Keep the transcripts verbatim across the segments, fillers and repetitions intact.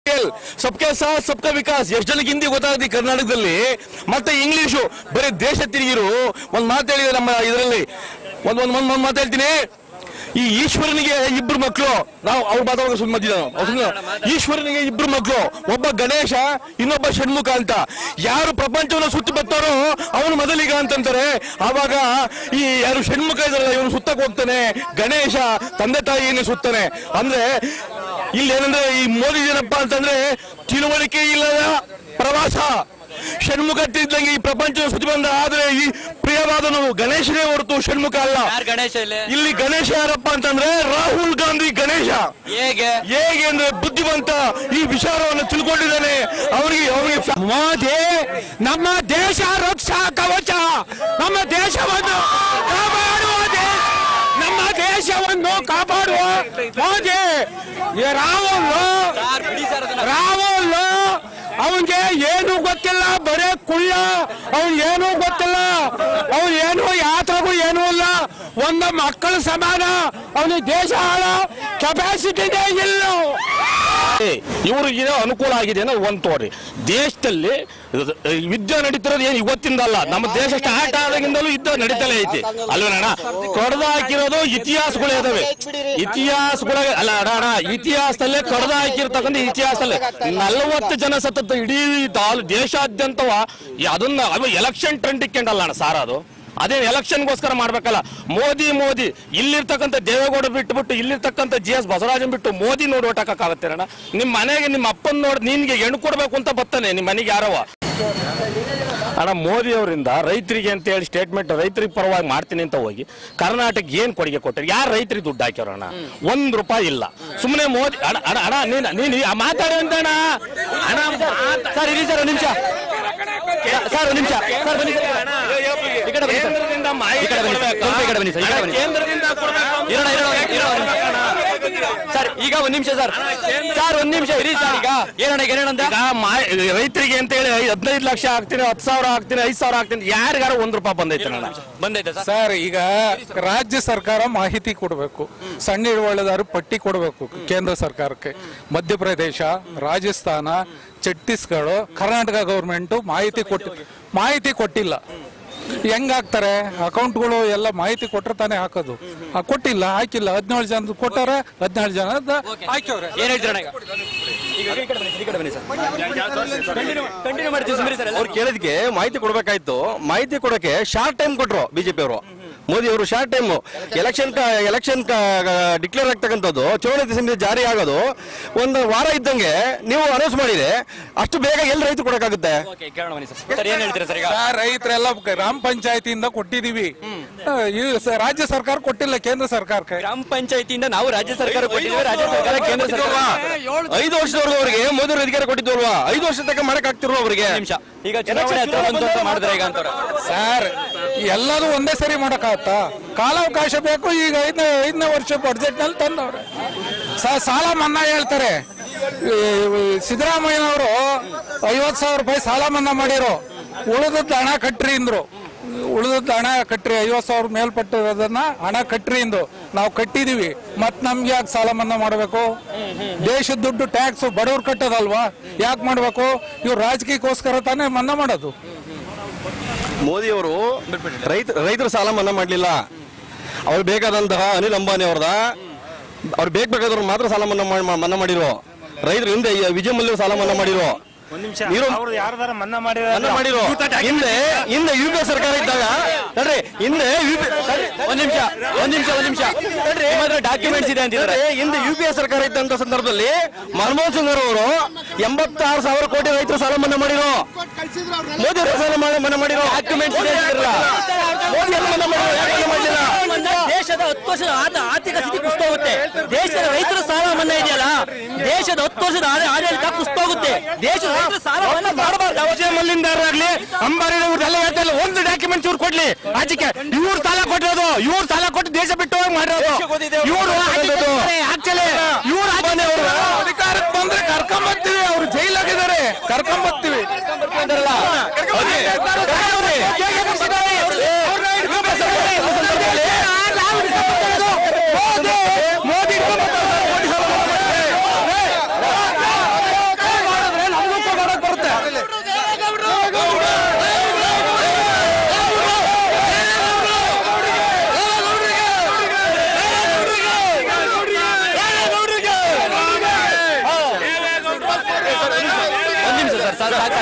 सबके साथ सबका विकास ಎಷ್ಟು ಜನಕ್ಕೆ ಹಿಂದಿ ಗೊತ್ತಾಗುತ್ತೆ ಕರ್ನಾಟಕದಲ್ಲಿ ಮತ್ತೆ ಇಂಗ್ಲಿಷು ಬರೀ ದೇಶ ತಿರುಗಿರು ಒಂದು ಮಾತು ಹೇಳಿದ್ರೆ ನಮ್ಮ ಇದರಲ್ಲಿ ಒಂದು ಒಂದು ಒಂದು ಮಾತು ಹೇಳ್ತೀನಿ ಈ ಈಶ್ವರನಿಗೆ ಇಬ್ರು ಮಕ್ಕಳು ನಾವು ಅವ್ರು ಮಾತಾಡೋಕೆ ಸುಮ್ಮನೆ ಈಶ್ವರನಿಗೆ ಇಬ್ರು ಮಕ್ಕಳು ಒಬ್ಬ ಗಣೇಶ ಇನ್ನೊಬ್ಬ ಷಣ್ಮುಖ ಅಂತ ಯಾರು ಪ್ರಪಂಚವನ್ನು ಸುತ್ತಿ ಬರ್ತಾರೋ ಅವನು ಮೊದಲಿಗ ಅಂತಂತಾರೆ ಆವಾಗ ಈ ಯಾರು ಷಣ್ಮುಖ ಇದಾರಲ್ಲ ಇವನು ಸುತ್ತಕ್ಕೆ ಹೋಗ್ತಾನೆ ಗಣೇಶ ತಂದೆ ತಾಯಿಯನ್ನು ಸುತ್ತಾನೆ ಅಂದ್ರೆ ಇಲ್ಲಿ ಏನಂದ್ರೆ ಈ ಮೋದಿ ಏನಪ್ಪಾ ಅಂತಂದ್ರೆ ತಿಳುವಳಿಕೆ ಇಲ್ಲದ ಪ್ರವಾಸ ಷಣ್ಮುಖ ತಿದ್ದಂಗೆ ಈ ಪ್ರಪಂಚ ಸುದ್ದಿ ಬಂದ ಆದ್ರೆ ಈ ಪ್ರಿಯವಾದನು ಗಣೇಶನೇ ಹೊರತು ಷಣ್ಮುಖ ಅಲ್ಲ ಇಲ್ಲಿ ಗಣೇಶ ಯಾರಪ್ಪ ಅಂತಂದ್ರೆ ರಾಹುಲ್ ಗಾಂಧಿ ಗಣೇಶ ಹೇಗೆ ಹೇಗೆ ಅಂದ್ರೆ ಬುದ್ಧಿವಂತ ಈ ವಿಚಾರವನ್ನು ತಿಳ್ಕೊಂಡಿದ್ದಾನೆ ಅವರಿಗೆ ಅವರಿಗೆ ಮೋದಿ ನಮ್ಮ ದೇಶ ರಕ್ಷಾ ಕವಚ ನಮ್ಮ ದೇಶವನ್ನು ಕಾಪಾಡುವ ನಮ್ಮ ದೇಶವನ್ನು ಕಾಪಾಡುವ ಮೋದಿ ರಾಹುಲ್ ರಾಹುಲ್ ಅವನಿಗೆ ಏನು ಗೊತ್ತಿಲ್ಲ ಬರೇ ಕುಳ್ಳ ಅವನ್ ಏನು ಗೊತ್ತಿಲ್ಲ ಅವನ್ ಏನು ಯಾತ್ರೆಗೂ ಏನೂ ಇಲ್ಲ ಒಂದು ಮಕ್ಕಳ ಸಮಾನ ಅವನಿಗೆ ದೇಶ ಆಳ ಕೆಪಾಸಿಟಿನೇ ಇಲ್ಲ ಇವ್ರಿಗೆ ಅನುಕೂಲ ಆಗಿದೆ ಅನ್ನೋ ಒಂದು ತೋರಿ ದೇಶದಲ್ಲಿ ಯುದ್ಧ ನಡೀತಿರೋದು ಏನು ಇವತ್ತಿಂದ ಅಲ್ಲ ನಮ್ಮ ದೇಶ ಸ್ಟಾರ್ಟ್ ಆದಾಗಿಂದಲೂ ಯುದ್ಧ ನಡೀತಲೇ ಐತಿ ಅಲ್ವೇನಣ್ಣ ಕಡ್ದು ಹಾಕಿರೋದು ಇತಿಹಾಸಗಳೇ ಇದಾವೆ ಇತಿಹಾಸಗಳ ಅಲ್ಲ ಅಣ್ಣ ಇತಿಹಾಸದಲ್ಲೇ ಕಡ್ದು ಹಾಕಿರ್ತಕ್ಕಂಥ ಇತಿಹಾಸದಲ್ಲೇ ನಲವತ್ತು ಜನ ಸತತ ಇಡೀ ದೇಶಾದ್ಯಂತವ ಅದನ್ನ ಅದು ಎಲೆಕ್ಷನ್ ಟ್ರೆಂಡ್ ಇಕ್ಕೊಂಡಲ್ಲ ಅಣ್ಣ ಸಾರ್ ಅದು ಅದೇ ಎಲೆಕ್ಷನ್ಗೋಸ್ಕರ ಮಾಡ್ಬೇಕಲ್ಲ ಮೋದಿ ಮೋದಿ ಇಲ್ಲಿರ್ತಕ್ಕಂಥ ದೇವೇಗೌಡ ಬಿಟ್ಟುಬಿಟ್ಟು ಇಲ್ಲಿರ್ತಕ್ಕಂಥ ಜಿ ಎಸ್ ಬಸವರಾಜನ್ ಬಿಟ್ಟು ಮೋದಿ ನೋಡಿ ಓಟ್ ಹಾಕಕ್ಕಾಗತ್ತೆ ಅಣ್ಣ ನಿಮ್ಮ ಮನೆಗೆ ನಿಮ್ಮ ಅಪ್ಪನ ನೋಡಿ ನಿನ್ಗೆ ಹೆಣ್ಣು ಕೊಡ್ಬೇಕು ಅಂತ ಬರ್ತಾನೆ ನಿಮ್ಮ ಮನೆಗೆ ಯಾರವ ಅಣ್ಣ ಮೋದಿ ಅವರಿಂದ ರೈತರಿಗೆ ಅಂತ ಹೇಳಿ ಸ್ಟೇಟ್ಮೆಂಟ್ ರೈತರಿಗೆ ಪರವಾಗಿ ಮಾಡ್ತೀನಿ ಅಂತ ಹೋಗಿ ಕರ್ನಾಟಕ ಏನ್ ಕೊಡುಗೆ ಕೊಟ್ಟರು ಯಾರು ರೈತರಿಗೆ ದುಡ್ಡು ಹಾಕ್ಯಾರ ಅಣ್ಣ ಒಂದ್ ರೂಪಾಯಿ ಇಲ್ಲ ಸುಮ್ಮನೆ ಮೋದಿ ಅಣ್ಣ ಅಣ್ಣ ಅಣ್ಣ ನೀನ್ ನೀನ್ ಮಾತಾಡಿ ಅಂತ ಅಣ್ಣ ಅಣ್ಣ ಸರ್ ಇರಿ ಸರ್ ನಿಮಿಷ ಸರ್ ಒಂದು ನಿಮಿಷ ಸರ್ ಬನ್ನಿ ಕೇಂದ್ರದಿಂದ ಸರ್ ಈಗ ಒಂದ್ ನಿಮಿಷ ಸರ್ ಸರ್ ಒಂದ್ ನಿಮಿಷ ಇರಿ ಸರ್ ಈಗ ಏನಣ್ಣ ಏನಂತ ರೈತರಿಗೆ ಅಂತ ಹೇಳಿ ಹದಿನೈದು ಲಕ್ಷ ಹಾಕ್ತೀನಿ ಹತ್ತು ಸಾವಿರ ಹಾಕ್ತೀನಿ ಐದು ಸಾವಿರ ಹಾಕ್ತೀನಿ ಯಾರಿಗಾರ ಒಂದ್ ರೂಪಾಯಿ ಬಂದೈತೆ ಬಂದೈತೆ ಸರ್ ಈಗ ರಾಜ್ಯ ಸರ್ಕಾರ ಮಾಹಿತಿ ಕೊಡಬೇಕು ಸಣ್ಣ ಹಿಡುವಳಿದಾರರು ಪಟ್ಟಿ ಕೊಡಬೇಕು ಕೇಂದ್ರ ಸರ್ಕಾರಕ್ಕೆ ಮಧ್ಯಪ್ರದೇಶ ರಾಜಸ್ಥಾನ ಛತ್ತೀಸ್ಗಢ ಕರ್ನಾಟಕ ಗೌರ್ಮೆಂಟ್ ಮಾಹಿತಿ ಕೊಟ್ಟಿ ಮಾಹಿತಿ ಕೊಟ್ಟಿಲ್ಲ ಹೆಂಗಾಗ್ತಾರೆ ಅಕೌಂಟ್ಗಳು ಎಲ್ಲ ಮಾಹಿತಿ ಕೊಟ್ಟರೆ ತಾನೇ ಹಾಕೋದು ಕೊಟ್ಟಿಲ್ಲ ಹಾಕಿಲ್ಲ ಹದಿನೇಳು ಜನ ಕೊಟ್ಟಾರೆ ಹದಿನೇಳು ಜನ ಹಾಕ್ಯವ್ರೆ ಏನ್ ಹೇಳ್ತೀರ ಅವ್ರು ಕೇಳಿದ್ಕೆ ಮಾಹಿತಿ ಕೊಡ್ಬೇಕಾಯ್ತು ಮಾಹಿತಿ ಕೊಡಕ್ಕೆ ಶಾರ್ಟ್ ಟೈಮ್ ಕೊಟ್ರು ಬಿಜೆಪಿ ಅವರು ಮೋದಿ ಅವರು short time election election declare ಆಗ್ತಕ್ಕಂಥದ್ದು ಚುನಾವಣೆ ಸಮಿತಿ ಜಾರಿ ಆಗೋದು ಒಂದು ವಾರ ಇದ್ದಂಗೆ ನೀವು ಅನೌನ್ಸ್ ಮಾಡಿದ್ರೆ ಅಷ್ಟು ಬೇಗ ಎಲ್ಲಿ ರೈತರು ಕೊಡಕ್ಕಾಗುತ್ತೆ ರೈತರೆಲ್ಲ ಗ್ರಾಮ ಪಂಚಾಯತಿಯಿಂದ ಕೊಟ್ಟಿದೀವಿ ರಾಜ್ಯ ಸರ್ಕಾರ ಕೊಟ್ಟಿಲ್ಲ ಕೇಂದ್ರ ಸರ್ಕಾರಕ್ಕೆ ಗ್ರಾಮ ಪಂಚಾಯತಿಯಿಂದ ನಾವು ರಾಜ್ಯ ಸರ್ಕಾರ ಕೊಟ್ಟಿದ್ದೀವಿ ರಾಜ್ಯ ಸರ್ಕಾರ ಕೇಂದ್ರ ಸರ್ಕಾರ ಐದು ವರ್ಷದವರೆಗೂ ಅವರಿಗೆ ಮೋದಿ ಅಧಿಕಾರ ಕೊಟ್ಟಿದ್ವಲ್ವಾ ಐದು ವರ್ಷ ತನಕ ಮಾಡಕ್ ಆಗ್ತಿರೋ ಅವರಿಗೆ ಈಗ ಚುನಾವಣೆ ಮಾಡಿದ್ರೆ ಈಗ ಅಂತ ಸರ್ ಎಲ್ಲದೂ ಒಂದೇ ಸರಿ ಮಾಡಕ್ಕಾಗತ್ತಾ ಕಾಲಾವಕಾಶ ಬೇಕು ಈಗ ಐದನೇ ಐದನೇ ವರ್ಷ ಬಡ್ಜೆಟ್ ನಲ್ಲಿ ತಂದವ್ರೆ ಸಾಲ ಮನ್ನಾ ಹೇಳ್ತಾರೆ ಸಿದ್ದರಾಮಯ್ಯನವರು ಐವತ್ ಸಾವಿರ ರೂಪಾಯಿ ಸಾಲ ಮನ್ನಾ ಮಾಡಿರೋ ಉಳಿದದ್ದು ಹಣ ಕಟ್ರಿ ಅಂದ್ರು ಉಳಿದದ್ದು ಹಣ ಕಟ್ರಿ ಐವತ್ ಸಾವಿರ ಮೇಲ್ಪಟ್ಟಿರೋದನ್ನ ಹಣ ಕಟ್ರಿ ಇಂದು ನಾವು ಕಟ್ಟಿದೀವಿ ಮತ್ ನಮ್ಗೆ ಯಾಕೆ ಸಾಲ ಮನ್ನಾ ಮಾಡಬೇಕು ದೇಶದ ದುಡ್ಡು ಟ್ಯಾಕ್ಸ್ ಬಡವ್ರು ಕಟ್ಟೋದಲ್ವಾ ಯಾಕೆ ಮಾಡ್ಬೇಕು ಇವ್ರು ರಾಜಕೀಯಕ್ಕೋಸ್ಕರ ತಾನೇ ಮನ್ನಾ ಮಾಡೋದು ಮೋದಿ ಅವರು ರೈತ ರೈತರ ಸಾಲ ಮನ್ನಾ ಮಾಡಲಿಲ್ಲ ಅವ್ರು ಬೇಕಾದಂತಹ ಅನಿಲ್ ಅಂಬಾನಿ ಅವ್ರದ ಅವ್ರು ಬೇಕು ಬೇಕಾದವ್ರು ಮಾತ್ರ ಸಾಲ ಮನ್ನಾ ಮನ್ನಾ ಮಾಡಿರೋ ರೈತರು ಹಿಂದೆ ವಿಜಯ ಮಲ್ಯ ಸಾಲ ಮನ್ನಾ ಮಾಡಿರೋ ಮನ್ನಾ ಮಾಡಿರೋ ಹಿಂದೆ ಹಿಂದೆ ಯು ಪಿ ಎ ಸರ್ಕಾರ ಇದ್ದಾಗ ನೋಡ್ರಿ ಹಿಂದೆ ಒಂದ್ ನಿಮಿಷ ಒಂದ್ ನಿಮಿಷ ಒಂದ್ ನಿಮಿಷ ಡಾಕ್ಯುಮೆಂಟ್ಸ್ ಇದೆ ಅಂತಿದ್ರೆ ಹಿಂದೆ ಯು ಪಿ ಎ ಸರ್ಕಾರ ಇದ್ದಂತ ಸಂದರ್ಭದಲ್ಲಿ ಮನಮೋಹನ್ ಸಿಂಗ್ ಅವರು ಎಂಬತ್ತಾರು ಸಾವಿರ ಕೋಟಿ ರೈತರು ಸಾಲ ಮನ್ನಾ ಮಾಡಿರೋ ಮೋದಿ ಅವರು ಸಾಲ ಮನ್ನಾ ಮಾಡಿರೋ ಡಾಕ್ಯುಮೆಂಟ್ಸ್ ಇದೆ ಮೋದಿ ಎಲ್ಲ ಮನ್ನಾ ಮಾಡಿಲ್ಲ ದೇಶದ ಹತ್ತು ವರ್ಷದ ಆರ್ಥಿಕ ಸ್ಥಿತಿ ಕುಸಿತೋಗುತ್ತೆ ದೇಶದ ರೈತರ ಸಾಲ ಮನ್ನಾ ಇದೆಯಲ್ಲ ದೇಶದ ಹತ್ತು ವರ್ಷದ ಆಡಳಿತ ಕುಸಿತೋಗುತ್ತೆ ದೇಶದ ರೈತರ ಸಾಲ ಮನ್ನಾ ಮಾಡಬಾರ್ದು ವಿಜಯ ಮಲ್ಲಿಂದಾರಾಗ್ಲಿ ಅಂಬಾರಿ ಎಲ್ಲ ಹೇಳ್ತಾರೆ ಒಂದು ಡಾಕ್ಯುಮೆಂಟ್ಸ್ ಇವ್ರು ಕೊಡ್ಲಿ ಆಚೆಗೆ ಇವ್ರು ಸಾಲ ಕೊಟ್ಟಿರೋದು ಇವ್ರು ಸಾಲ ಕೊಟ್ಟು ದೇಶ ಬಿಟ್ಟು ಹೋಗಿ ಮಾಡಿರೋದು ಇವ್ರು ಆಕ್ಚುಲಿ ಇವ್ರು ಅಧಿಕಾರಕ್ಕೆ ಬಂದ್ರೆ ಕರ್ಕೊಂಬರ್ತೀವಿ ಅವ್ರು ಜೈಲಾಗಿದ್ದಾರೆ ಕರ್ಕೊಂಬರ್ತೀವಿ ಮೋದಿ ಸರ್ ಸರ್ ಸಾಕು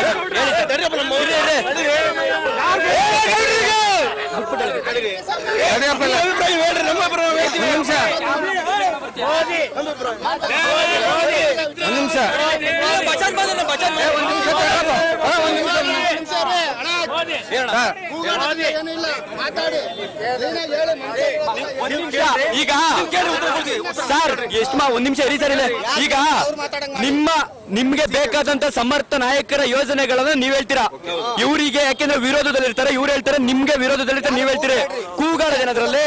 ಈಗ ಸರ್ ಎಷ್ಟು ಒಂದ್ ನಿಮಿಷ ಇರಿ ಸರ್ ಇಲ್ಲ ಈಗ ನಿಮ್ಮ ನಿಮ್ಗೆ ಬೇಕಾದಂತ ಸಮರ್ಥ ನಾಯಕರ ಯೋಜನೆಗಳನ್ನ ನೀವ್ ಹೇಳ್ತೀರಾ ಇವರಿಗೆ ಯಾಕೆಂದ್ರೆ ವಿರೋಧದಲ್ಲಿ ಇರ್ತಾರೆ ಇವ್ರು ಹೇಳ್ತಾರೆ ನಿಮ್ಗೆ ವಿರೋಧದಲ್ಲಿ ಇರ್ತಾರೆ ನೀವ್ ಹೇಳ್ತೀರಿ ಕೂಗಾಡೋದೇನ ಅದ್ರಲ್ಲಿ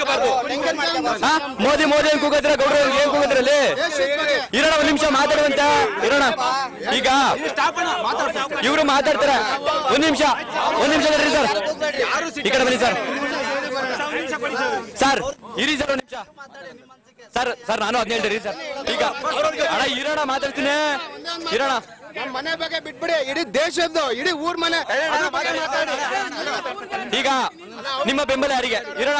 ಮೋದಿ ಮೋದಿ ಏನ್ ಕೂಗತ್ರ ಗೌಡ್ರ ಏನ್ ಕೂಗದ್ರಲ್ಲಿ ಇರೋಣ ಒಂದ್ ನಿಮಿಷ ಮಾತಾಡುವಂತ ಇರೋಣ ಈಗ ಇವ್ರು ಮಾತಾಡ್ತಾರ ಒಂದ್ ನಿಮಿಷ ಒಂದ್ ನಿಮಿಷ ಬರ್ರಿ ಸರ್ ಈ ಕಡೆ ಬನ್ನಿ ಸರ್ ಸರ್ ಇರಿ ಸರ್ ಒಂದ್ ನಿಮಿಷ ಸರ್ ಸರ್ ನಾನು ಅದ್ನ ಹೇಳ್ತೀರಿ ಸರ್ ಈಗ ಅಣ್ಣ ಇರೋಣ ಮಾತಾಡ್ತೀನಿ ಇರೋಣ ಮನೆ ಬಗ್ಗೆ ಬಿಟ್ಬಿಡಿ ಇಡೀ ದೇಶದ್ದು ಇಡೀ ಊರ್ ಮನೆ ಈಗ ನಿಮ್ಮ ಬೆಂಬಲ ಯಾರಿಗೆ ಇರೋಣ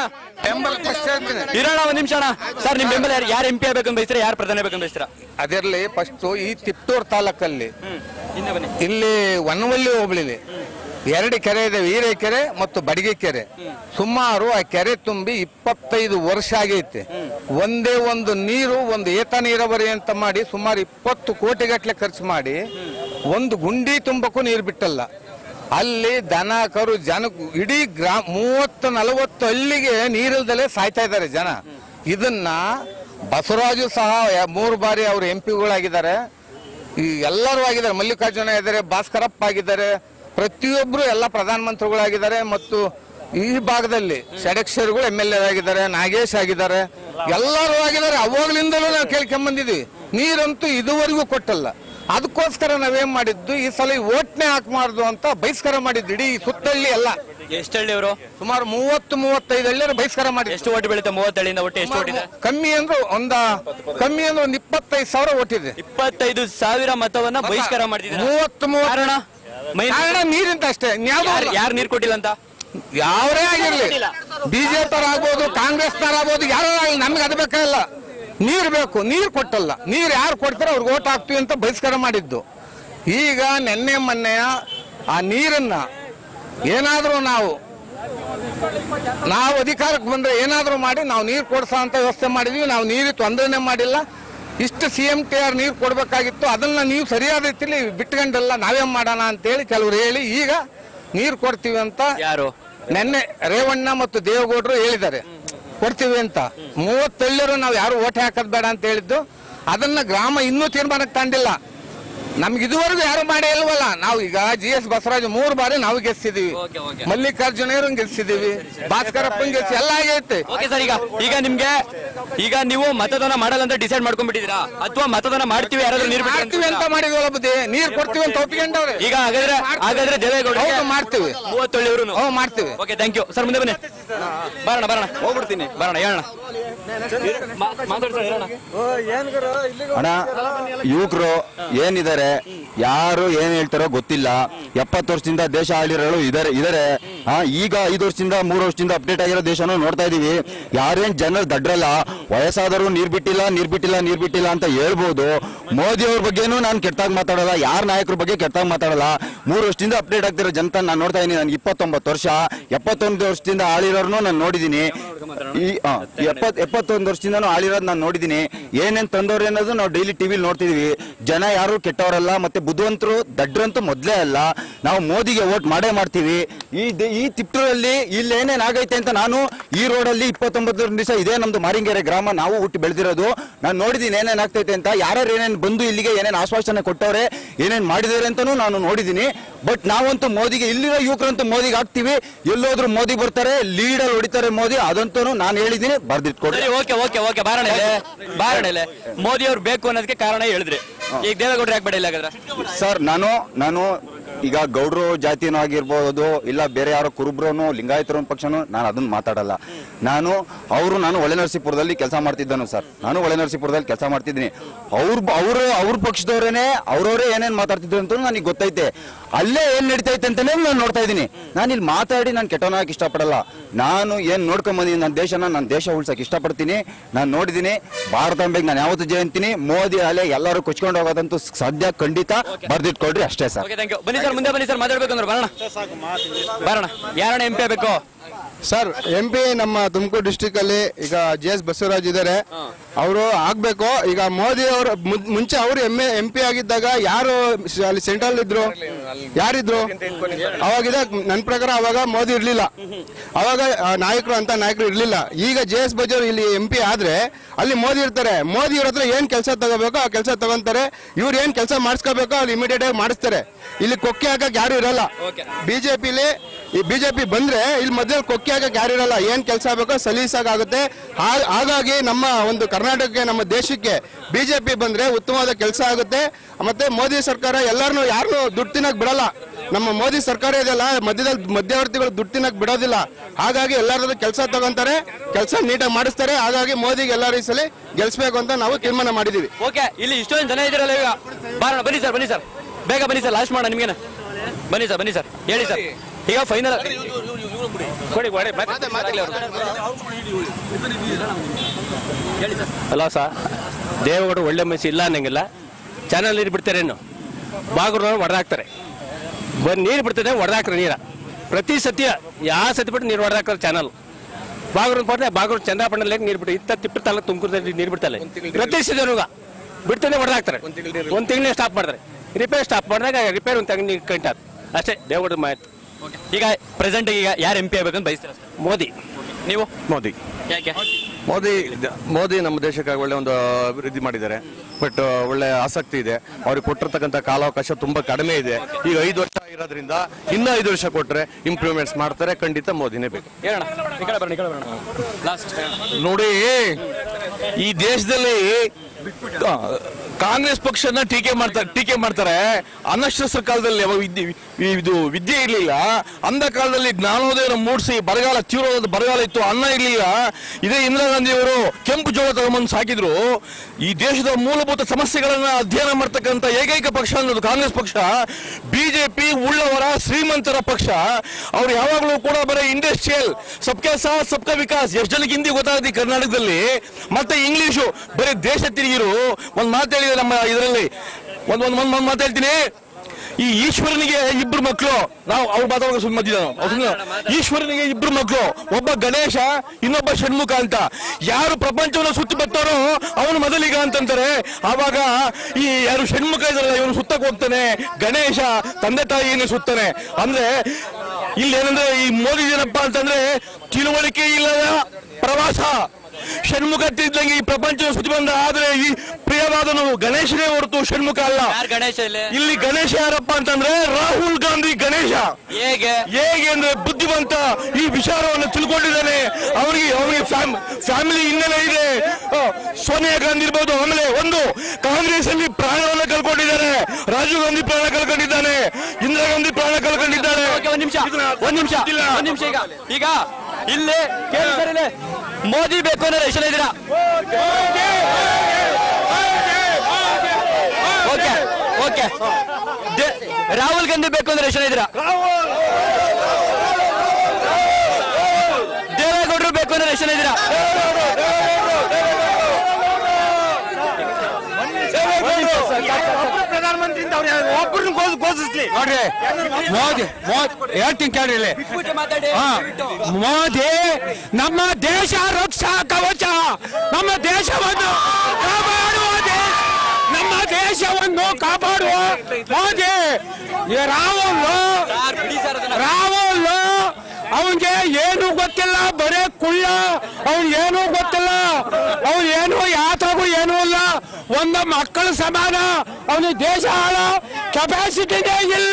ಇರೋಣ ಒಂದ್ ನಿಮಿಷ ಅಣ್ಣ ಸರ್ ನಿಮ್ ಬೆಂಬಲ ಯಾರು ಯಾರು ಎಂ ಪಿ ಆಗ್ಬೇಕಂತ ಬಯಸ್ತೀರಾ ಯಾರು ಪ್ರಧಾನಿ ಆಗ್ಬೇಕಂತ ಬಯಸ್ತೀರಾ ಅದರಲ್ಲಿ ಫಸ್ಟ್ ಈ ತಿಪ್ಟೂರ್ ತಾಲೂಕಲ್ಲಿ ಇಲ್ಲಿ ವನವಳ್ಳಿ ಹೋಬಳಿಲಿ ಎರಡು ಕೆರೆ ಇದೆ, ವೀರೆಕೆರೆ ಮತ್ತು ಬಡಿಗೆ ಕೆರೆ. ಸುಮಾರು ಆ ಕೆರೆ ತುಂಬಿ ಇಪ್ಪತ್ತೈದು ವರ್ಷ ಆಗೈತೆ. ಒಂದೇ ಒಂದು ನೀರು ಒಂದು ಏತ ನೀರಾವರಿ ಅಂತ ಮಾಡಿ ಸುಮಾರು ಇಪ್ಪತ್ತು ಕೋಟಿ ಗಟ್ಟಲೆ ಖರ್ಚು ಮಾಡಿ ಒಂದು ಗುಂಡಿ ತುಂಬಕ್ಕೂ ನೀರು ಬಿಟ್ಟಲ್ಲ. ಅಲ್ಲಿ ದನ ಕರು ಜನ ಇಡೀ ಗ್ರಾಮ ಮೂವತ್ತು ನಲವತ್ತು ಹಳ್ಳಿಗೆ ನೀರಿಲ್ದಲೇ ಸಾಯ್ತಾ ಇದ್ದಾರೆ ಜನ. ಇದನ್ನ ಬಸವರಾಜು ಸಹ ಮೂರು ಬಾರಿ ಅವರು ಎಂ ಪಿಗಳಾಗಿದ್ದಾರೆ, ಈ ಎಲ್ಲರೂ ಆಗಿದ್ದಾರೆ. ಮಲ್ಲಿಕಾರ್ಜುನ ಇದ್ದಾರೆ, ಭಾಸ್ಕರಪ್ಪ ಆಗಿದ್ದಾರೆ, ಪ್ರತಿಯೊಬ್ಬರು ಎಲ್ಲ ಪ್ರಧಾನ ಮಂತ್ರಿಗಳಾಗಿದ್ದಾರೆ. ಮತ್ತು ಈ ಭಾಗದಲ್ಲಿ ಷಡಕ್ಷರಗಳು ಎಮ್ ಎಲ್ ಎ ಆಗಿದ್ದಾರೆ, ನಾಗೇಶ್ ಆಗಿದ್ದಾರೆ, ಎಲ್ಲರೂ ಆಗಿದ್ದಾರೆ. ಅವಾಗ್ಲಿಂದಲೂ ನಾವು ಕೇಳ್ಕೊಂಬಂದಿದ್ವಿ. ನೀರಂತೂ ಇದುವರೆಗೂ ಕೊಟ್ಟಲ್ಲ. ಅದಕ್ಕೋಸ್ಕರ ನಾವೇನ್ ಮಾಡಿದ್ದು, ಈ ಸಲ ಓಟ್ನೆ ಹಾಕಬಾರ್ದು ಅಂತ ಬಹಿಷ್ಕಾರ ಮಾಡಿದ್ದು ಇಡೀ ಸುತ್ತಳ್ಳಿ ಎಲ್ಲ. ಎಷ್ಟು ಹಳ್ಳಿ ಅವರು? ಸುಮಾರು ಮೂವತ್ತು ಮೂವತ್ತೈದು ಹಳ್ಳಿ ಬಹಿಷ್ಕಾರ ಮಾಡಿ. ಎಷ್ಟು ಓಟ್ ಬೀಳುತ್ತೆ ಮೂವತ್ತಳ್ಳಿಯಿಂದ? ಒಟ್ಟು ಎಷ್ಟು ಓಟ್ ಇದೆ? ಕಮ್ಮಿ ಅಂದ್ರೆ ಒಂದ ಕಮ್ಮಿ ಅಂದ್ರೆ ಒಂದ್ ಇಪ್ಪತ್ತೈದು ಸಾವಿರ ಓಟಿದೆ. ಇಪ್ಪತ್ತೈದು ಸಾವಿರ ಮತವನ್ನ ಬಹಿಷ್ಕಾರ ಮಾಡಿದ್ರೆ ಮೂವತ್ತು ಮೂವತ್ತು ಕಾರಣ ಕಾರಣ ನೀರಿಂತ ಅಷ್ಟೇ. ಯಾರು ನೀರು ಕೊಟ್ಟಿಲ್ಲ ಅಂತ? ಯಾವರೇ ಆಗಿರ್ಲಿ, ಬಿಜೆಪಿ ಆಗ್ಬೋದು, ಕಾಂಗ್ರೆಸ್ ಆಗ್ಬೋದು, ಯಾರೋ ಆಗಲಿ, ನಮ್ಗೆ ಅದು ಬೇಕಾಗಿಲ್ಲ. ನೀರ್ ಬೇಕು, ನೀರ್ ಕೊಟ್ಟಲ್ಲ. ನೀರ್ ಯಾರು ಕೊಡ್ತಾರೆ ಅವ್ರಿಗೆ ಓಟ್ ಹಾಕ್ತಿವಿ ಅಂತ ಬಹಿಷ್ಕಾರ ಮಾಡಿದ್ದು. ಈಗ ನೆನ್ನೆ ಮೊನ್ನೆಯ ಆ ನೀರನ್ನ ಏನಾದ್ರೂ ನಾವು ನಾವು ಅಧಿಕಾರಕ್ಕೆ ಬಂದ್ರೆ ಏನಾದ್ರೂ ಮಾಡಿ ನಾವು ನೀರು ಕೊಡ್ಸೋ ಅಂತ ವ್ಯವಸ್ಥೆ ಮಾಡಿದ್ವಿ. ನಾವು ನೀರು ತೊಂದರೆನೆ ಮಾಡಿಲ್ಲ. ಇಷ್ಟು ಸಿ ಎಂ ಟಿ ಆರ್ ನೀರು ಕೊಡ್ಬೇಕಾಗಿತ್ತು, ಅದನ್ನ ನೀವು ಸರಿಯಾದ ರೀತಿಯಲ್ಲಿ ಬಿಟ್ಕೊಂಡಲ್ಲ, ನಾವೇನ್ ಮಾಡೋಣ ಅಂತೇಳಿ ಕೆಲವರು ಹೇಳಿ ಈಗ ನೀರು ಕೊಡ್ತೀವಿ ಅಂತ ಯಾರು ನೆನ್ನೆ ರೇವಣ್ಣ ಮತ್ತು ದೇವೇಗೌಡರು ಹೇಳಿದ್ದಾರೆ ಕೊಡ್ತೀವಿ ಅಂತ. ಮೂವತ್ತೇಳರು ನಾವು ಯಾರು ಓಟ್ ಹಾಕೋದ್ ಬೇಡ ಅಂತ ಹೇಳಿದ್ದು. ಅದನ್ನ ಗ್ರಾಮ ಇನ್ನೂ ತೀರ್ಮಾನಕ್ಕೆ ತಂದಿಲ್ಲ. ನಮ್ಗೆ ಇದುವರೆಗೂ ಯಾರು ಮಾಡೇ ಇಲ್ವಲ್ಲ. ನಾವು ಈಗ ಜಿ ಎಸ್ ಬಸವರಾಜ್ ಮೂರು ಬಾರಿ ನಾವು ಗೆಲ್ಸಿದೀವಿ, ಮಲ್ಲಿಕಾರ್ಜುನ ಗೆಲ್ಸಿದೀವಿ, ಭಾಸ್ಕರಪ್ಪನ್ ಗೆಲ್ಸಿ ಎಲ್ಲ ಆಗೈತೆ. ಸರ್ ಈಗ ಈಗ ನಿಮ್ಗೆ ಈಗ ನೀವು ಮತದಾನ ಮಾಡಲ್ಲ ಅಂತ ಡಿಸೈಡ್ ಮಾಡ್ಕೊಂಡ್ಬಿಟ್ಟಿದ್ದೀರಾ ಅಥವಾ ಮತದಾನ ಮಾಡ್ತೀವಿ ಯಾರಾದ್ರೂ ನೀರು ಮಾಡ್ತೀವಿ ಅಂತ ಮಾಡಿದ್ವಲ್ಲ ಬುದ್ಧಿ, ನೀರ್ ಕೊಡ್ತೀವಿ ಅಂತ ಒಪ್ಪಿಕೊಂಡವ್ರೆ. ಈಗ ಹಾಗಾದ್ರೆ ಹಾಗಾದ್ರೆ ದೇವೇಗೌಡ ಮಾಡ್ತೀವಿ, ಮೂವತ್ತೊಳ್ಳಿಯವರು ಹ್ಞೂ ಮಾಡ್ತೀವಿ. Okay, thank you sir. ಮುಂದೆ ಬನ್ನಿ, ಬರೋಣ ಬರೋಣ ಹೋಗ್ಬಿಡ್ತೀನಿ, ಬರೋಣ ಹೇಳೋಣ. ಅಣ್ಣ, ಯುವಕರು ಏನಿದ್ದಾರೆ, ಯಾರು ಏನ್ ಹೇಳ್ತಾರೋ ಗೊತ್ತಿಲ್ಲ. ಎಪ್ಪತ್ತು ವರ್ಷದಿಂದ ದೇಶ ಆಳಿರೋರು ಇದಾರೆ ಇದಾರೆ ಈಗ ಐದು ವರ್ಷದಿಂದ ಮೂರು ವರ್ಷದಿಂದ ಅಪ್ಡೇಟ್ ಆಗಿರೋ ದೇಶನೂ ನೋಡ್ತಾ ಇದೀವಿ. ಯಾರೇನ್ ಜನರು ದಡ್ರಲ್ಲ, ವಯಸ್ಸಾದರೂ ನೀರ್ ಬಿಟ್ಟಿಲ್ಲ ನೀರ್ ಬಿಟ್ಟಿಲ್ಲ ನೀರ್ ಬಿಟ್ಟಿಲ್ಲ ಅಂತ ಹೇಳ್ಬೋದು. ಮೋದಿ ಅವ್ರ ಬಗ್ಗೆನೂ ನಾನು ಕೆಟ್ಟಾಗಿ ಮಾತಾಡಲ್ಲ, ಯಾರ ನಾಯಕರ ಬಗ್ಗೆ ಕೆಟ್ಟಾಗಿ ಮಾತಾಡಲ್ಲ. ಮೂರು ವರ್ಷದಿಂದ ಅಪ್ಡೇಟ್ ಆಗ್ತಿರೋ ಜನತ ನಾನು ನೋಡ್ತಾ ಇದೀನಿ. ನನ್ಗೆ ಇಪ್ಪತ್ತೊಂಬತ್ತು ವರ್ಷ, ಎಪ್ಪತ್ತೊಂದು ವರ್ಷದಿಂದ ಆಳಿರೋರ್ನು ನಾನು ನೋಡಿದೀನಿ. ಈ ಎಪ್ಪತ್ ಎಪ್ಪತ್ತೊಂದು ವರ್ಷದಿಂದ ಆಳಿರೋದು ನಾನು ನೋಡಿದೀನಿ. ಏನೇನ್ ತಂದವ್ರು ಅನ್ನೋದು ನಾವು ಡೈಲಿ ಟಿವಿಲಿ ನೋಡ್ತಿದೀವಿ. ಜನ ಯಾರು ಕೆಟ್ಟವರಲ್ಲ, ಮತ್ತೆ ಬುದ್ಧಿವಂತರು ದಡ್ರಂತೂ ಮೊದ್ಲೇ ಅಲ್ಲ. ನಾವು ಮೋದಿಗೆ ವೋಟ್ ಮಾಡೇ ಮಾಡ್ತೀವಿ. ಈ ಈ ತಿಪ್ಟೂರಲ್ಲಿ ಇಲ್ಲಿ ಏನೇನ್ ಆಗೈತೆ ಅಂತ ನಾನು ಈ ರೋಡಲ್ಲಿ ಇಪ್ಪತ್ತೊಂಬತ್ತು ದಿವಸ ಇದೇ ನಮ್ದು ಮಾರಿಂಗೆರೆ ಗ್ರಾಮ, ನಾವು ಹುಟ್ಟಿ ಬೆಳೆದಿರೋದು. ನಾನು ನೋಡಿದೀನಿ ಏನೇನ್ ಆಗ್ತೈತೆ ಅಂತ. ಯಾರ್ಯಾರು ಏನೇನ್ ಬಂದು ಇಲ್ಲಿಗೆ ಏನೇನ್ ಆಶ್ವಾಸನೆ ಕೊಟ್ಟವ್ರೆ, ಏನೇನ್ ಮಾಡಿದಾರೆ ಅಂತಾನು ನಾನು ನೋಡಿದೀನಿ. ಬಟ್ ನಾವಂತೂ ಮೋದಿಗೆ, ಇಲ್ಲಿರೋ ಯುವಕರಂತೂ ಮೋದಿಗೆ ಹಾಕ್ತಿವಿ. ಎಲ್ಲೋದ್ರು ಮೋದಿ ಬರ್ತಾರೆ, ಲೀಡರ್ ಹೊಡಿತಾರೆ ಮೋದಿ, ಅದಂತೂ ನಾನು ಹೇಳಿದೀನಿ, ಬರ್ದಿಟ್ಕೊಡಿ. ಓಕೆ ಓಕೆ ಓಕೆ ಬಾರಣ ಬಾರಣ ಮೋದಿ ಅವ್ರು ಬೇಕು ಅನ್ನೋದಕ್ಕೆ ಕಾರಣ ಹೇಳಿದ್ರಿ. ಈಗ ದೇವೇಗೌಡರು ಯಾಕೆ ಬೇಡ ಇಲ್ಲ ಹಾಗಾದ್ರೆ? ಸರ್, ನಾನು ನಾನು ಈಗ ಗೌಡ್ರು ಜಾತಿನೂ ಆಗಿರ್ಬೋದು, ಇಲ್ಲ ಬೇರೆ ಯಾರೋ ಕುರುಬ್ರು ಲಿಂಗಾಯತರು ಪಕ್ಷನೂ, ನಾನು ಅದನ್ನ ಮಾತಾಡಲ್ಲ. ನಾನು ಅವರು ನಾನು ಹೊಳೆನರಸೀಪುರದಲ್ಲಿ ಕೆಲಸ ಮಾಡ್ತಿದ್ದನು ಸರ್. ನಾನು ಹೊಳೆನರಸೀಪುರದಲ್ಲಿ ಕೆಲಸ ಮಾಡ್ತಿದ್ದೀನಿ. ಅವ್ರ ಅವರು ಅವ್ರ ಪಕ್ಷದವರೇನೆ ಅವ್ರವರೇ ಏನೇನು ಮಾತಾಡ್ತಿದ್ರು ಅಂತ ನನಗೆ ಗೊತ್ತೈತೆ. ಅಲ್ಲೇ ಏನ್ ನಡೀತೈತೆ ಅಂತಾನೆ ನಾನು ನೋಡ್ತಾ ಇದ್ದೀನಿ. ನಾನು ಇಲ್ಲಿ ಮಾತಾಡಿ ನಾನು ಕೆಟ್ಟವನಾಗಕ್ಕೆ ಇಷ್ಟಪಡಲ್ಲ. ನಾನು ಏನ್ ನೋಡ್ಕೊಂಡ್ ಬಂದಿದ್ದೀನಿ, ನನ್ನ ದೇಶನ ನನ್ನ ದೇಶ ಉಳ್ಸಕ್ ಇಷ್ಟಪಡ್ತೀನಿ. ನಾನು ನೋಡಿದ್ದೀನಿ ಭಾರತಾಂಬೆಗೆ ನಾನು ಯಾವತ್ತು ಜಯಂತೀನಿ. ಮೋದಿ ಅಲೆ ಎಲ್ಲರೂ ಕೊಚ್ಕೊಂಡು ಹೋಗೋದಂತೂ ಸದ್ಯ ಖಂಡಿತ ಬರ್ದಿಟ್ಕೊಳ್ರಿ ಅಷ್ಟೇ ಸರ್. ಬನ್ನಿ ಸರ್, ಮುಂದೆ ಬನ್ನಿ ಸರ್, ಮಾತಾಡ್ಬೇಕು ಅಂದ್ರೆ ಬರೋಣ ಬರೋಣ. ಯಾರಣ್ಣ ಎಂ ಪಿ ಆಗಬೇಕು ಸರ್? ಎಂ ಪಿ ನಮ್ಮ ತುಮಕೂರು ಡಿಸ್ಟಿಕ್ ಅಲ್ಲಿ ಈಗ ಜೆ ಎಸ್ ಬಸವರಾಜ್ ಇದ್ದಾರೆ, ಅವರು ಆಗ್ಬೇಕು. ಈಗ ಮೋದಿ ಅವರು ಮುಂಚೆ ಅವರು ಎಂ ಎಂ ಪಿ ಆಗಿದ್ದಾಗ ಯಾರು ಅಲ್ಲಿ ಸೆಂಟ್ರಲ್ ಇದ್ರು, ಯಾರಿದ್ರು ಅವಾಗಿದೆ? ನನ್ನ ಪ್ರಕಾರ ಅವಾಗ ಮೋದಿ ಇರ್ಲಿಲ್ಲ, ಅವಾಗ ನಾಯಕರು ಅಂತ ನಾಯಕರು ಇರ್ಲಿಲ್ಲ. ಈಗ ಜೆ ಎಸ್ ಬಜೋರ್ ಇಲ್ಲಿ ಎಂ ಪಿ ಆದ್ರೆ ಅಲ್ಲಿ ಮೋದಿ ಇರ್ತಾರೆ. ಮೋದಿ ಇವ್ರ ಹತ್ರ ಏನ್ ಕೆಲಸ ತಗೋಬೇಕೋ ಆ ಕೆಲಸ ತಗೊಂತಾರೆ. ಇವ್ರು ಏನ್ ಕೆಲಸ ಮಾಡಿಸ್ಕೋಬೇಕೋ ಅಲ್ಲಿ ಇಮಿಡಿಯೇಟ್ ಆಗಿ ಮಾಡಿಸ್ತಾರೆ. ಇಲ್ಲಿ ಕೊಕ್ಕೆ ಹಾಕಕ್ ಯಾರು ಇರಲ್ಲ. ಬಿಜೆಪಿಲಿ ಈ ಬಿಜೆಪಿ ಬಂದ್ರೆ ಇಲ್ಲಿ ಮೊದಲು ಕೊಕ್ಕೆ ಹಾಕಕ್ ಯಾರು ಇರಲ್ಲ. ಏನ್ ಕೆಲಸ ಆಗಬೇಕೋ ಸಲೀಸಾಗುತ್ತೆ. ಹಾಗಾಗಿ ನಮ್ಮ ಒಂದು ಕರ್ನಾಟಕಕ್ಕೆ, ನಮ್ಮ ದೇಶಕ್ಕೆ ಬಿಜೆಪಿ ಬಂದ್ರೆ ಉತ್ತಮವಾದ ಕೆಲಸ ಆಗುತ್ತೆ. ಮತ್ತೆ ಮೋದಿ ಸರ್ಕಾರ ಎಲ್ಲಾರನು ಯಾರನ್ನು ದುಡ್ಡು ತಿನ್ನಕ್ ಬಿಡಲ್ಲ. ನಮ್ಮ ಮೋದಿ ಸರ್ಕಾರ ಇದೆಲ್ಲ ಮಧ್ಯದಲ್ಲಿ ಮಧ್ಯವರ್ತಿಗಳು ದುಡ್ಡು ತಿನ್ನಕ್ ಬಿಡೋದಿಲ್ಲ. ಹಾಗಾಗಿ ಎಲ್ಲಾರದ್ದು ಕೆಲಸ ತಗೊಂತಾರೆ, ಕೆಲಸ ನೀಟಾಗಿ ಮಾಡಿಸ್ತಾರೆ. ಹಾಗಾಗಿ ಮೋದಿಗೆ ಎಲ್ಲರೂ ಈ ಸಲ ಗೆಲ್ಸ್ಬೇಕು ಅಂತ ನಾವು ತೀರ್ಮಾನ ಮಾಡಿದೀವಿ. ಓಕೆ, ಇಲ್ಲಿ ಇಷ್ಟೊಂದು ಜನ ಇದ್ದೀರಲ್ಲ, ಈಗ ಬಾರೋಣ. ಬನ್ನಿ ಸರ್, ಬನ್ನಿ ಸರ್, ಬೇಗ ಬನ್ನಿ ಸರ್, ಲಾಸ್ಟ್ ಮಾಡೋಣ ನಿಮ್ಗೇನ. ಬನ್ನಿ ಸರ್, ಬನ್ನಿ ಸರ್, ಹೇಳಿ ಸರ್. ಈಗ ಫೈನಲ್ ಕೊಡಿ ಕೊಡಿ ಅಲ್ಲ ಸರ್, ದೇವೇಗೌಡ ಒಳ್ಳೆ ಮನಸ್ಸು ಇಲ್ಲ ಅನ್ನಂಗಿಲ್ಲ. ಚಾನಲ್ ನೀರು ಬಿಡ್ತಾರೇನು, ಬಾಗ್ರು ಹೊಡೆದಾಕ್ತಾರೆ. ಬಂದು ನೀರು ಬಿಡ್ತದೆ, ಹೊಡೆದಾಕ್ರೆ ನೀರ ಪ್ರತಿ ಸತ್ಯ ಯಾವ ಸತಿ ಬಿಟ್ಟು ನೀರು ಹೊಡೆದಾಕ್ತಾರೆ ಚಾನಲ್. ಬಾಗ್ರು ಪಟ್ಟೆ ಬಾಗ್ರು ಚಂದ್ರಪಣ್ಣಲ್ಲಿ ನೀರು ಬಿಟ್ಟು ಇತ್ತ ತಿಪ್ಪ ತಾಲೂಕು ತುಮಕೂರಲ್ಲಿ ನೀರು ಬಿಡ್ತಾರೆ. ಪ್ರತಿ ಸತಿನೂ ಬಿಡ್ತಾನೆ ಹೊಡೆದಾಕ್ತಾರೆ. ಒಂದು ತಿಂಗಳೇ ಸ್ಟಾಪ್ ಮಾಡ್ತಾರೆ. ರಿಪೇರ್ ಸ್ಟಾಪ್ ಮಾಡಿದಾಗ ರಿಪೇರ್ ಒಂದು ತಂಗ ಕಂಟಾದ ಅಷ್ಟೇ ದೇವೇಗೌಡ ಮಾಹಿತಿ. ಈಗ ಪ್ರೆಸೆಂಟ್ ಈಗ ಯಾರು ಎಂ ಪಿ ಆಗ್ಬೇಕಂತ ಬಯಸ್ತೀರ? ಮೋದಿ. ನೀವು? ಮೋದಿ. ಯಾಕೆ ಮೋದಿ? ಮೋದಿ ನಮ್ಮ ದೇಶಕ್ಕಾಗಿ ಒಳ್ಳೆ ಒಂದು ಅಭಿವೃದ್ಧಿ ಮಾಡಿದ್ದಾರೆ. ಬಟ್ ಒಳ್ಳೆ ಆಸಕ್ತಿ ಇದೆ. ಅವ್ರಿಗೆ ಕೊಟ್ಟಿರ್ತಕ್ಕಂಥ ಕಾಲಾವಕಾಶ ತುಂಬಾ ಕಡಿಮೆ ಇದೆ. ಈಗ ಐದು ವರ್ಷ ಇರೋದ್ರಿಂದ ಇನ್ನೂ ಐದು ವರ್ಷ ಕೊಟ್ರೆ ಇಂಪ್ರೂವ್ಮೆಂಟ್ಸ್ ಮಾಡ್ತಾರೆ. ಖಂಡಿತ ಮೋದಿನೇ ಬೇಕು. ನೋಡಿ, ಈ ದೇಶದಲ್ಲಿ ಕಾಂಗ್ರೆಸ್ ಪಕ್ಷನ ಟೀಕೆ ಮಾಡ್ತಾರೆ ಟೀಕೆ ಮಾಡ್ತಾರೆ ಅನಕ್ಷರಸ್ಥ ಕಾಲದಲ್ಲಿ ಇದು ವಿದ್ಯೆ ಇರಲಿಲ್ಲ. ಅಂದ ಕಾಲದಲ್ಲಿ ಜ್ಞಾನೋದಯನ ಮೂಡಿಸಿ ಬರಗಾಲ, ತೀವ್ರವಾದ ಬರಗಾಲ ಇತ್ತು, ಅನ್ನ ಇರಲಿಲ್ಲ. ಇದೇ ಇಂದಿರಾ ಗಾಂಧಿ ಅವರು ಕೆಂಪು ಜೋಳ ತಗೊಂಬಂದು ಸಾಕಿದ್ರು. ಈ ದೇಶದ ಮೂಲಭೂತ ಸಮಸ್ಯೆಗಳನ್ನ ಅಧ್ಯಯನ ಮಾಡ್ತಕ್ಕಂಥ ಏಕೈಕ ಪಕ್ಷ ಅನ್ನೋದು ಕಾಂಗ್ರೆಸ್ ಪಕ್ಷ. ಬಿಜೆಪಿ ಉಳ್ಳವರ ಶ್ರೀಮಂತರ ಪಕ್ಷ. ಅವ್ರು ಯಾವಾಗಲೂ ಕೂಡ ಬರೀ ಇಂಡಸ್ಟ್ರಿಯಲ್ ಸಬ್ಕೆ ಸಾಥ್ ಸಬ್ಕಾ ವಿಕಾಸ್. ಎಷ್ಟು ಜನಕ್ಕೆ ಹಿಂದಿ ಗೊತ್ತಾಗುತ್ತೆ ಕರ್ನಾಟಕದಲ್ಲಿ? ಮತ್ತೆ ಇಂಗ್ಲಿಷು ಬರೀ ದೇಶ ತಿರುಗಿರು. ಒಂದು ಮಾತು ಹೇಳಿದೆ ನಮ್ಮ ಇದರಲ್ಲಿ, ಒಂದ್ ಒಂದ್ ಒಂದ್ ಮಾತು ಹೇಳ್ತೀನಿ. ಈ ಈಶ್ವರನಿಗೆ ಇಬ್ರು ಮಕ್ಕಳು, ನಾವು ಅವ್ರು ಮಾತಾಡೋ ಸುಮ್ಮನೆ ಮಧ್ಯ ಈಶ್ವರನಿಗೆ ಇಬ್ರು ಮಕ್ಕಳು, ಒಬ್ಬ ಗಣೇಶ, ಇನ್ನೊಬ್ಬ ಷಣ್ಮುಖ ಅಂತ. ಯಾರು ಪ್ರಪಂಚವನ್ನು ಸುತ್ತಿ ಬರ್ತಾರೋ ಅವನು ಮೊದಲಿಗ ಅಂತಂತಾರೆ. ಆವಾಗ ಈ ಯಾರು ಷಣ್ಮುಖ ಇದಾರಲ್ಲ ಇವನು ಸುತ್ತಕ್ಕೆ ಹೋಗ್ತಾನೆ, ಗಣೇಶ ತಂದೆ ತಾಯಿಯನ್ನು ಸುತ್ತಾನೆ. ಅಂದ್ರೆ ಇಲ್ಲಿ ಏನಂದ್ರೆ ಈ ಮೋದಿ ಏನಪ್ಪಾ ಅಂತಂದ್ರೆ ತಿಳುವಳಿಕೆ ಇಲ್ಲದ ಪ್ರವಾಸ. ಷಣ್ಮುಖ ತಿದ್ದಂಗೆ ಈ ಪ್ರಪಂಚ ಸುತ್ತಿ ಬಂದ. ಆದ್ರೆ ಈ ಪ್ರಿಯವಾದನು ಗಣೇಶನೇ ಹೊರತು ಷಣ್ಮುಖ ಅಲ್ಲ. ಇಲ್ಲಿ ಗಣೇಶ ಯಾರಪ್ಪ ಅಂತಂದ್ರೆ ರಾಹುಲ್ ಗಾಂಧಿ ಗಣೇಶ. ಹೇಗೆ ಹೇಗೆ ಅಂದ್ರೆ ಬುದ್ಧಿವಂತ, ಈ ವಿಚಾರವನ್ನು ತಿಳ್ಕೊಂಡಿದ್ದಾನೆ. ಅವನಿಗೆ ಅವನಿಗೆ ಫ್ಯಾಮಿಲಿ ಹಿನ್ನೆಲೆ ಇದೆ. ಸೋನಿಯಾ ಗಾಂಧಿ ಇರ್ಬೋದು. ಆಮೇಲೆ ಒಂದು ಕಾಂಗ್ರೆಸ್ ಅಲ್ಲಿ ಪ್ರಾಣವನ್ನು ಕಳ್ಕೊಂಡಿದ್ದಾರೆ. ರಾಜೀವ್ ಗಾಂಧಿ ಪ್ರಾಣ ಕಳ್ಕೊಂಡಿದ್ದಾನೆ, ಇಂದಿರಾ ಗಾಂಧಿ ಪ್ರಾಣ ಕಳ್ಕೊಂಡಿದ್ದಾರೆ. ಒಂದ್ ನಿಮಿಷ ಒಂದ್ ನಿಮಿಷ ಒಂದ್ ನಿಮಿಷ ಈಗ ಈಗ ಇಲ್ಲಿ ಮೋದಿ ಬೇಕು ಅಂದ್ರೆ ಎಷ್ಟು ಇದ್ದೀರಾ? Okay okay. ರಾಹುಲ್ ಗಾಂಧಿ ಬೇಕು ಅಂದ್ರೆ ಎಷ್ಟು ಇದ್ದೀರಾ? ದೇವೇಗೌಡರು ಬೇಕು ಅಂದ್ರೆ ಎಷ್ಟು ಇದ್ದೀರಾ? ಪ್ರಧಾನಮಂತ್ರಿ ಒಬ್ಬರನ್ನ ಘೋಷಿಸ್ಲಿ ನೋಡ್ರಿ. ಮೋದಿ ಹೇಳ್ತೀನಿ ಕೇಳ್ರಿ. ಮೋದಿ ನಮ್ಮ ದೇಶ ರಕ್ಷಾ ಕವಚ. ನಮ್ಮ ದೇಶವನ್ನು ಕಾಪಾಡುವ ನಮ್ಮ ದೇಶವನ್ನು ಕಾಪಾಡುವ ಮೋದಿ. ರಾಹುಲ್ ರಾಹುಲ್ ಅವನ್ಗೆ ಏನು ಗೊತ್ತಿಲ್ಲ, ಬರೇ ಕುಳ್ಳ. ಅವನ್ ಏನು ಗೊತ್ತಿಲ್ಲ, ಅವನ್ ಏನು ಯಾತ್ರೆಗೂ ಏನೂ ಇಲ್ಲ. ಒಂದು ಮಕ್ಕಳ ಸಮಾನ. ಅವನಿಗೆ ದೇಶ ಆಳ ಕೆಪಾಸಿಟಿನೇ ಇಲ್ಲ.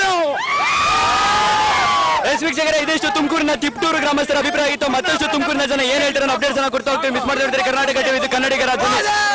ಎಸ್ ವೀಕ್ಷಕರೇ, ಇದಿಷ್ಟು ತುಮಕೂರಿನ ತಿಪ್ಟೂರು ಗ್ರಾಮಸ್ಥರ ಅಭಿಪ್ರಾಯ ಆಗಿತ್ತು. ಮತ್ತಷ್ಟು ತುಮಕೂರಿನ ಜನ ಏನ್ ಹೇಳ್ತಾರೆ ಅಪ್ಡೇಟ್ಸ್ ಅನ್ನ ಕೊಡ್ತಾ ಹೋಗ್ತೀವಿ. ಮಿಸ್ ಮಾಡ್ತಾ ಇರ್ತಾರೆ ಕರ್ನಾಟಕ ಟಿವಿ, ಇದು ಕನ್ನಡಿಗರ ಧ್ವನಿ.